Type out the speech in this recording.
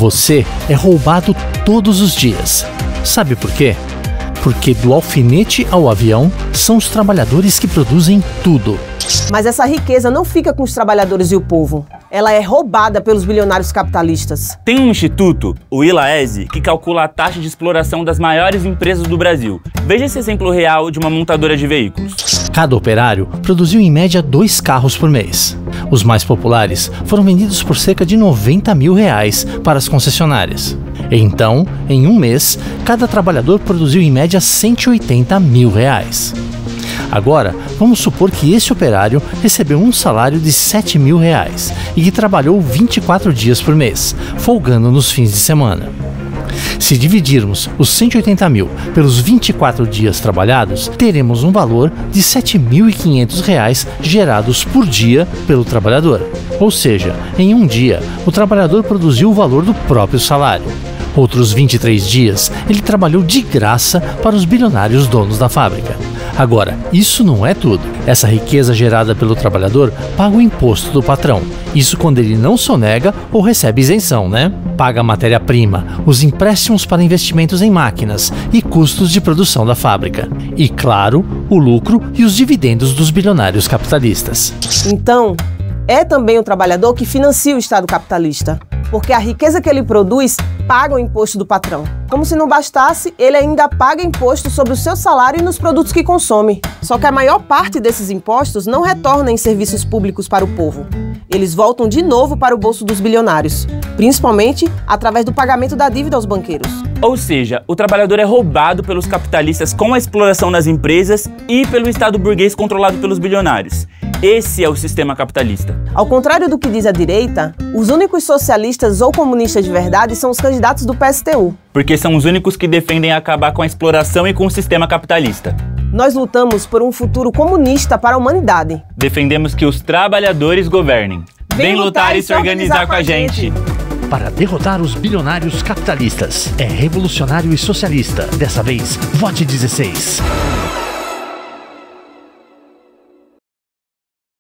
Você é roubado todos os dias. Sabe por quê? Porque do alfinete ao avião, são os trabalhadores que produzem tudo. Mas essa riqueza não fica com os trabalhadores e o povo. Ela é roubada pelos bilionários capitalistas. Tem um instituto, o ILAESE, que calcula a taxa de exploração das maiores empresas do Brasil. Veja esse exemplo real de uma montadora de veículos. Cada operário produziu em média 2 carros por mês. Os mais populares foram vendidos por cerca de R$90 mil para as concessionárias. Então, em um mês, cada trabalhador produziu em média R$180 mil. Agora, vamos supor que esse operário recebeu um salário de R$7 mil e que trabalhou 24 dias por mês, folgando nos fins de semana. Se dividirmos os 180 mil pelos 24 dias trabalhados, teremos um valor de R$7.500 gerados por dia pelo trabalhador. Ou seja, em um dia, o trabalhador produziu o valor do próprio salário. Outros 23 dias, ele trabalhou de graça para os bilionários donos da fábrica. Agora, isso não é tudo. Essa riqueza gerada pelo trabalhador paga o imposto do patrão. Isso quando ele não sonega ou recebe isenção, né? Paga a matéria-prima, os empréstimos para investimentos em máquinas e custos de produção da fábrica. E, claro, o lucro e os dividendos dos bilionários capitalistas. Então, é também o trabalhador que financia o Estado capitalista. Porque a riqueza que ele produz paga o imposto do patrão. Como se não bastasse, ele ainda paga imposto sobre o seu salário e nos produtos que consome. Só que a maior parte desses impostos não retorna em serviços públicos para o povo. Eles voltam de novo para o bolso dos bilionários, principalmente através do pagamento da dívida aos banqueiros. Ou seja, o trabalhador é roubado pelos capitalistas com a exploração nas empresas e pelo Estado burguês controlado pelos bilionários. Esse é o sistema capitalista. Ao contrário do que diz a direita, os únicos socialistas ou comunistas de verdade são os candidatos do PSTU. Porque são os únicos que defendem acabar com a exploração e com o sistema capitalista. Nós lutamos por um futuro comunista para a humanidade. Defendemos que os trabalhadores governem. Vem lutar e se organizar com a gente! Para derrotar os bilionários capitalistas. É revolucionário e socialista. Dessa vez, vote 16.